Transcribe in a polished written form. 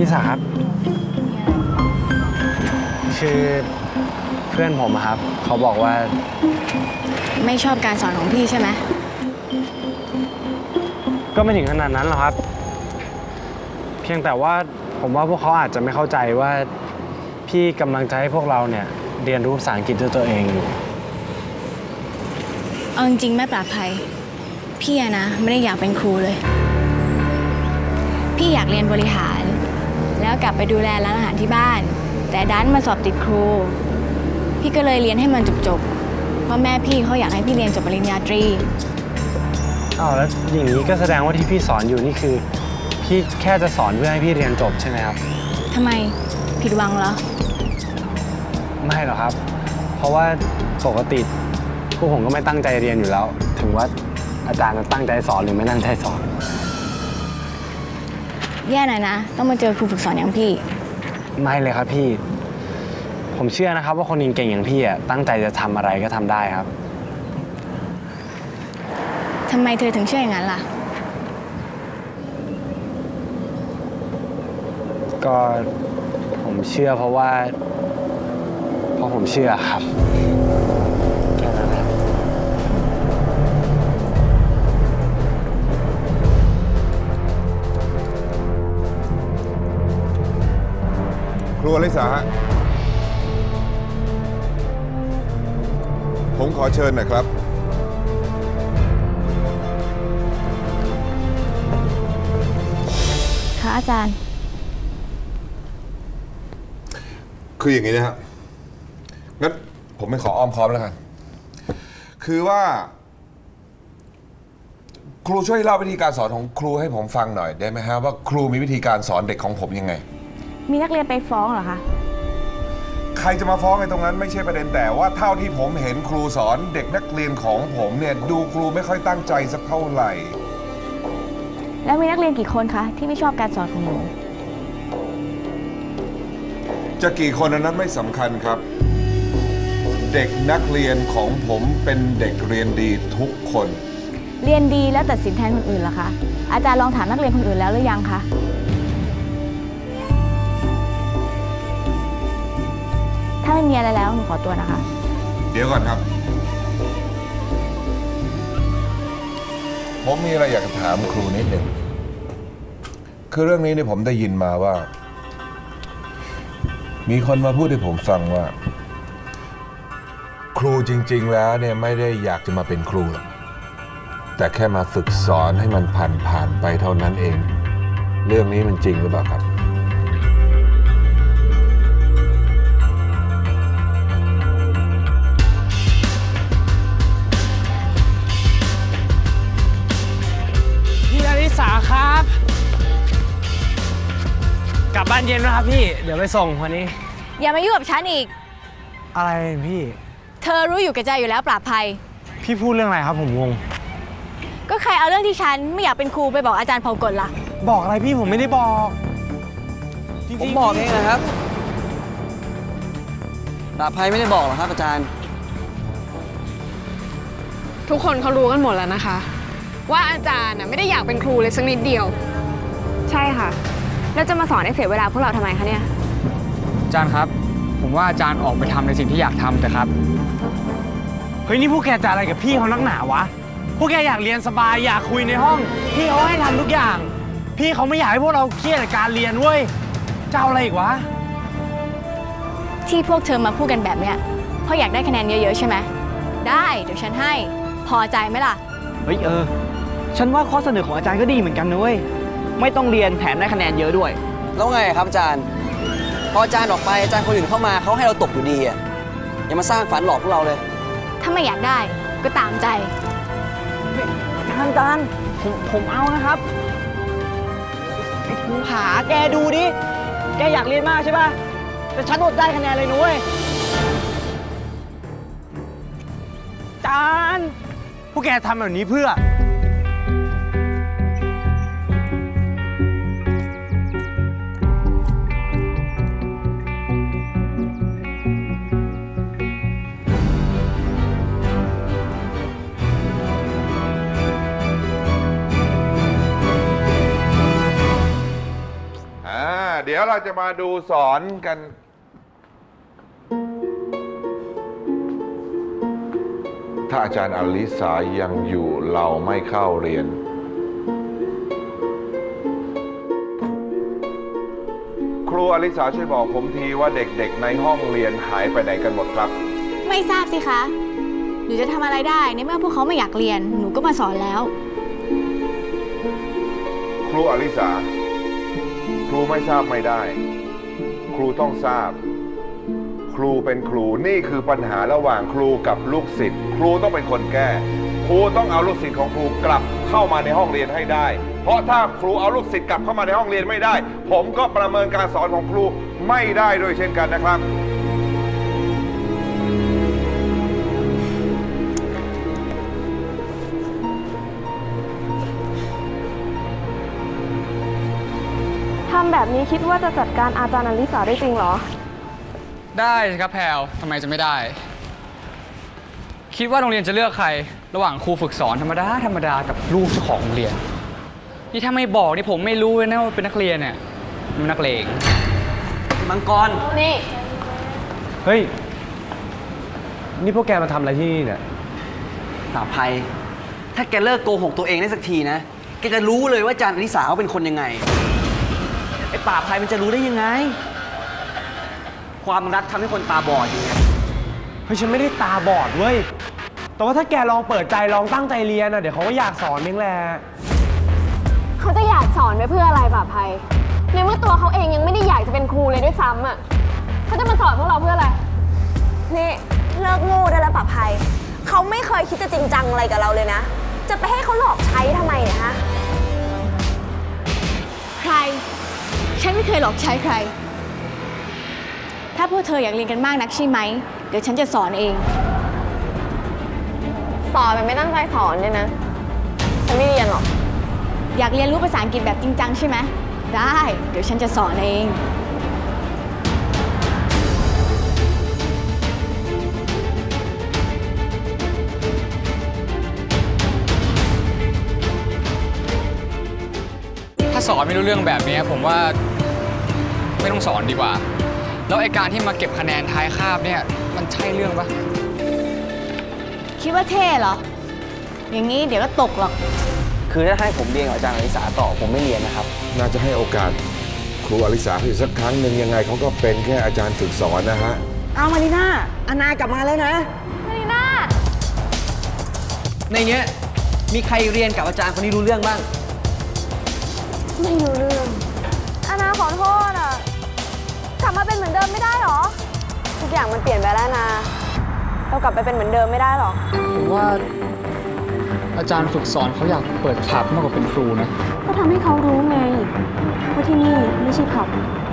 ลิสาครับคือเพื่อนผมครับเขาบอกว่าไม่ชอบการสอนของพี่ใช่ไหมก็ไม่ถึงขนาดนั้นหรอกครับเพียงแต่ว่าผมว่าพวกเขาอาจจะไม่เข้าใจว่าพี่กำลังจะให้พวกเราเนี่ยเรียนรู้ภาษาอังกฤษด้วยตัวเองอยู่เอาจริงๆแม่ปลอดภัยพี่นะไม่ได้อยากเป็นครูเลยพี่อยากเรียนบริหารแล้วกลับไปดูแลร้านอาหารที่บ้านแต่ดันมาสอบติดครูพี่ก็เลยเรียนให้มันจบๆเพราะแม่พี่เขาอยากให้พี่เรียนจบปริญญาตรีอ้าวแล้วอย่างนี้ก็แสดงว่าที่พี่สอนอยู่นี่คือพี่แค่จะสอนเพื่อให้พี่เรียนจบใช่ไหมครับทำไมผิดหวังเหรอไม่หรอกครับเพราะว่าปกติพวกผมก็ไม่ตั้งใจเรียนอยู่แล้วถึงว่าอาจารย์จะตั้งใจสอนหรือไม่ตั้งใจสอนแย่หน่อยนะต้องมาเจอครูฝึกสอนอย่างพี่ไม่เลยครับพี่ผมเชื่อนะครับว่าคนเก่งอย่างพี่อ่ะตั้งใจจะทำอะไรก็ทำได้ครับทำไมเธอถึงเชื่ออย่างนั้นล่ะก็ผมเชื่อเพราะผมเชื่อครับแค่นั้นครับครูอลิสาฮะผมขอเชิญหน่อยครับค่ะอาจารย์คืออย่างนี้นะครับงั้นผมไม่ขออ้อมค้อมแล้วกันคือว่าครูช่วยเล่าวิธีการสอนของครูให้ผมฟังหน่อยได้ไหมฮะว่าครูมีวิธีการสอนเด็กของผมยังไงมีนักเรียนไปฟ้องเหรอคะใครจะมาฟ้องในตรงนั้นไม่ใช่ประเด็นแต่ว่าเท่าที่ผมเห็นครูสอนเด็กนักเรียนของผมเนี่ยดูครูไม่ค่อยตั้งใจสักเท่าไหร่แล้วมีนักเรียนกี่คนคะที่ไม่ชอบการสอนของหนูจะกี่คนนั้นไม่สำคัญครับเด็กนักเรียนของผมเป็นเด็กเรียนดีทุกคนเรียนดีแล้วตัดสินแทนคนอื่นเหรอคะอาจารย์ลองถามนักเรียนคนอื่นแล้วหรือยังคะถ้าไม่มีอะไรแล้วหนูขอตัวนะคะเดี๋ยวก่อนครับผมมีอะไรอยากจะถามครูนิดหนึ่งคือเรื่องนี้เนี่ยผมได้ยินมาว่ามีคนมาพูดให้ผมฟังว่าครูจริงๆแล้วเนี่ยไม่ได้อยากจะมาเป็นครูหรอกแต่แค่มาฝึกสอนให้มันผ่านไปเท่านั้นเองเรื่องนี้มันจริงหรือเปล่าครับพี่อลิสาครับกลับบ้านเย็นนะครับพี่เดี๋ยวไปส่งวันนี้อย่ามายุ่งกับฉันอีกอะไรพี่เธอรู้อยู่แก่ใจอยู่แล้วปราบภัยพี่พูดเรื่องอะไรครับผมงงก็ใครเอาเรื่องที่ฉันไม่อยากเป็นครูไปบอกอาจารย์เผากลล่ะบอกอะไรพี่ผมไม่ได้บอกผมบอกเองนะครับปราบภัยไม่ได้บอกหรอกครับอาจารย์ทุกคนเขารู้กันหมดแล้วนะคะว่าอาจารย์ไม่ได้อยากเป็นครูเลยสักนิดเดียวใช่ค่ะแล้วจะมาสอนให้เสียเวลาพวกเราทำไมคะเนี่ยอาจารย์ครับผมว่าอาจารย์ออกไปทำในสิ่งที่อยากทำแต่ครับเฮ้ยนี่พวกแกจะอะไรกับพี่เขานักหนาวะพวกแกอยากเรียนสบายอยากคุยในห้องพี่เขาให้ทำทุกอย่างพี่เขาไม่อยากให้พวกเราเครียดกับการเรียนเว้ยจะเอาอะไรอีกวะที่พวกเธอมาพูดกันแบบเนี้ยเพราะอยากได้คะแนนเยอะๆใช่ไหมได้เดี๋ยวฉันให้พอใจไหมล่ะเฮ้ยฉันว่าข้อเสนอของอาจารย์ก็ดีเหมือนกันนะเว้ยไม่ต้องเรียนแถมได้คะแนนเยอะด้วยแล้วไงครับอาจารย์พออาจารย์ออกไปอาจารย์คนอื่นเข้ามาเขาให้เราตกอยู่ดีอ่ะอย่ามาสร้างฝันหลอกพวกเราเลยถ้าไม่อยากได้ก็ตามใจอาจารย์ผมเอานะครับไอ้ครูขาแกดูดิแกอยากเรียนมากใช่ป่ะแต่ฉันอดได้คะแนนเลยนุ้ยอาจารย์พวกแกทำแบบนี้เพื่อเดี๋ยวยวเราจะมาดูสอนกัน ถ้าอาจารย์อลิสายังอยู่เราไม่เข้าเรียน ครูอลิสาช่วยบอกผมทีว่าเด็กๆในห้องเรียนหายไปไหนกันหมดครับไม่ทราบสิคะหนูจะทำอะไรได้ในเมื่อพวกเขาไม่อยากเรียนหนูก็มาสอนแล้วครูอลิสาครูไม่ทราบไม่ได้ ครูต้องทราบ ครูเป็นครูนี่คือปัญหาระหว่างครูกับลูกศิษย์ครูต้องเป็นคนแก้ ครูต้องเอาลูกศิษย์ของครูกลับเข้ามาในห้องเรียนให้ได้ เพราะถ้าครูเอาลูกศิษย์กลับเข้ามาในห้องเรียนไม่ได้ ผมก็ประเมินการสอนของครูไม่ได้ด้วยเช่นกันนะครับทำแบบนี้คิดว่าจะจัดการอาจารย์อลิสาได้จริงเหรอได้สิครับแพลวทำไมจะไม่ได้ คิดว่าโรงเรียนจะเลือกใคร ระหว่างครูฝึกสอนธรรมดากับลูกเจ้าของโรงเรียน นี่ถ้าไม่บอกนี่ผมไม่รู้เลยนะว่าเป็นนักเรียนเนี่ยมันนักเลงมังกรนี่เฮ้ย นี่พวกแกมาทำอะไรที่นี่เนี่ยป่าภัย ถ้าแกเลิกโกหกตัวเองได้สักทีนะ แกจะรู้เลยว่าอาจารย์อลิสาเขาเป็นคนยังไง ไอ้ป่าภัยมันจะรู้ได้ยังไง ความรักทำให้คนตาบอดอยู่ไงเฮ้ยฉันไม่ได้ตาบอดเว้ย แต่ว่าถ้าแกลองเปิดใจลองตั้งใจเรียนอ่ะเดี๋ยวเขาก็อยากสอนเองแหละเขาจะอยากสอนไปเพื่ออะไรป่าภัยในเมื่อตัวเขาเองยังไม่ได้อยากจะเป็นครูเลยด้วยซ้ำอ่ะเขาจะมาสอนพวกเราเพื่ออะไรนี่เลิกโง่ได้แล้วป่ะภัยเขาไม่เคยคิดจะจริงจังอะไรกับเราเลยนะ จะไปให้เขาหลอกใช้ทำไมเนี่ยฮะใคร ฉันไม่เคยหลอกใช้ใคร ถ้าพวกเธออยากเรียนกันมากนักใช่ไหมเดี๋ยวฉันจะสอนเองสอนแบบไม่ตั้งใจสอนเนี่ยนะฉันไม่เรียนหรอกอยากเรียนรู้ภาษาอังกฤษแบบจริงจังใช่ไหมได้เดี๋ยวฉันจะสอนเองถ้าสอนไม่รู้เรื่องแบบนี้ผมว่าไม่ต้องสอนดีกว่า แล้วไอการที่มาเก็บคะแนนท้ายคาบเนี่ยมันใช่เรื่องปะคิดว่าเท่เหรอ อย่างนี้เดี๋ยวก็ตกหรอกคือถ้าให้ผมเรียนกับอาจารย์อลิสาต่อผมไม่เรียนนะครับน่าจะให้โอกาสครูอลิสาอีกสักครั้งหนึ่งยังไงเขาก็เป็นแค่อาจารย์ฝึกสอนนะฮะเอามารีน่าอานากลับมาแล้วนะมารีน่าในเนี้ยมีใครเรียนกับอาจารย์คนนี้รู้เรื่องบ้างไม่รู้เรื่องอานาขอโทษอ่ะกลับมาเป็นเหมือนเดิมไม่ได้หรอทุกอย่างมันเปลี่ยนไปแล้วนะเรากลับไปเป็นเหมือนเดิมไม่ได้หรอผมว่าอาจารย์ฝึกสอนเขาอยากเปิดคลับมากกว่าเป็นครูนะก็ทำให้เขารู้ไงว่าที่นี่ไม่ใช่ผับ